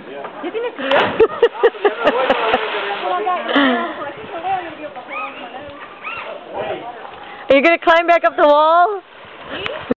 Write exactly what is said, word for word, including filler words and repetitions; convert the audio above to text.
¿Ya tienes frío? Are you going to climb back up the wall?